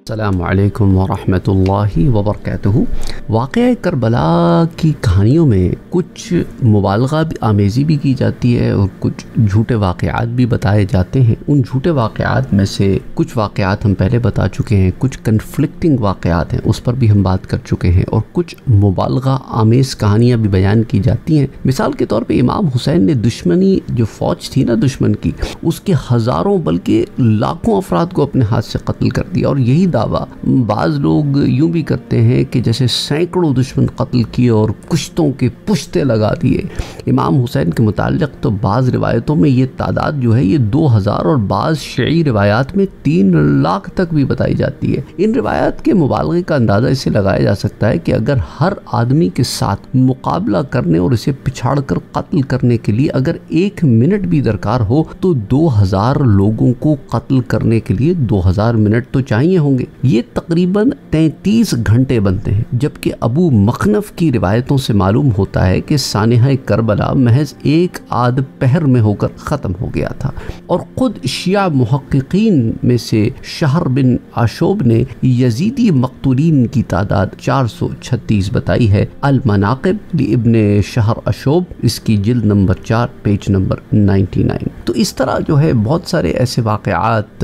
السلام علیکم ورحمۃ اللہ وبرکاتہ۔ واقعہ کربلا کی کہانیوں میں کچھ مبالغہ آمیزی بھی کی جاتی ہے اور کچھ جھوٹے واقعات بھی بتائے جاتے ہیں۔ ان جھوٹے واقعات میں سے کچھ واقعات ہم پہلے بتا چکے ہیں، کچھ کنفلکٹنگ واقعات ہیں اس پر بھی ہم بات کر چکے ہیں، اور کچھ مبالغہ آمیز کہانیاں بھی بیان کی جاتی ہیں۔ مثال کے طور پہ امام حسین نے دشمنی جو فوج تھی نا دشمن کی، اس کے ہزاروں بلکہ لاکھوں افراد کو اپنے ہاتھ سے قتل کر دیا، اور یہی دعویٰ بعض لوگ یوں بھی کرتے ہیں کہ جیسے سینکڑوں دشمن قتل کیے اور کشتوں کے پشتے لگا دیے۔ امام حسین کے متعلق تو بعض روایتوں میں یہ تعداد جو ہے یہ 2000 اور بعض شیعی روایات میں 3 لاکھ تک بھی بتائی جاتی ہے۔ ان روایات کے مبالغے کا اندازہ اس سے لگایا جا سکتا ہے کہ اگر ہر آدمی کے ساتھ مقابلہ کرنے اور اسے پچھاڑ کر قتل کرنے کے لیے اگر 1 منٹ بھی درکار ہو تو 2000 لوگوں کو قتل کرنے کے لیے 2000 منٹ تو چاہیے ہوں گے۔ یہ تقریباً 33 گھنٹے بنتے ہیں، جبکہ ابو مخنف کی روایتوں سے معلوم ہوتا ہے کہ سانحہ کربلا محض 1 آدھ پہر میں ہو کر ختم ہو گیا تھا۔ اور خود شیعہ محققین میں سے شہر بن عاشوب نے یزیدی مقتولین کی تعداد 436 بتائی ہے۔ المناقب لابن شہر عاشوب، اس کی جلد نمبر 4 پیج نمبر 99۔ تو اس طرح جو ہے بہت سارے ایسے واقعات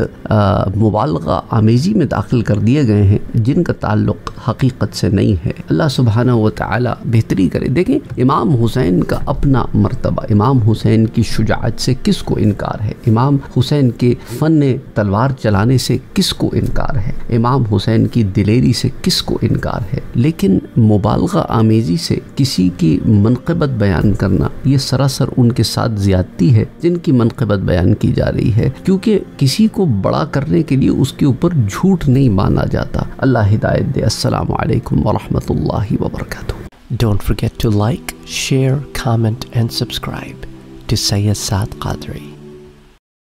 مبالغہ آمیزی میں داخل کر دیے گئے ہیں جن کا تعلق حقیقت سے نہیں ہے۔ اللہ سبحانہ و تعالی بہتری کرے۔ دیکھیں امام حسین کا اپنا مرتبہ، امام حسین کی شجاعت سے کس کو انکار ہے؟ امام حسین کے فن تلوار چلانے سے کس کو انکار ہے؟ امام حسین کی دلیری سے کس کو انکار ہے؟ لیکن مبالغہ آمیزی سے کسی کی منقبت بیان کرنا یہ سراسر ان کے ساتھ زیادتی ہے جن کی منقبت بیان کی جا رہی ہے، کیونکہ کسی کو بڑا کرنے کے لیے اس کے اوپر جھوٹ نہیں مانا جاتا۔ اللہ ہدایت دے۔ السلام علیکم ورحمۃ اللہ وبرکاتہ۔ Don't forget to like, share, comment and subscribe to Sayyid Saad Qadri.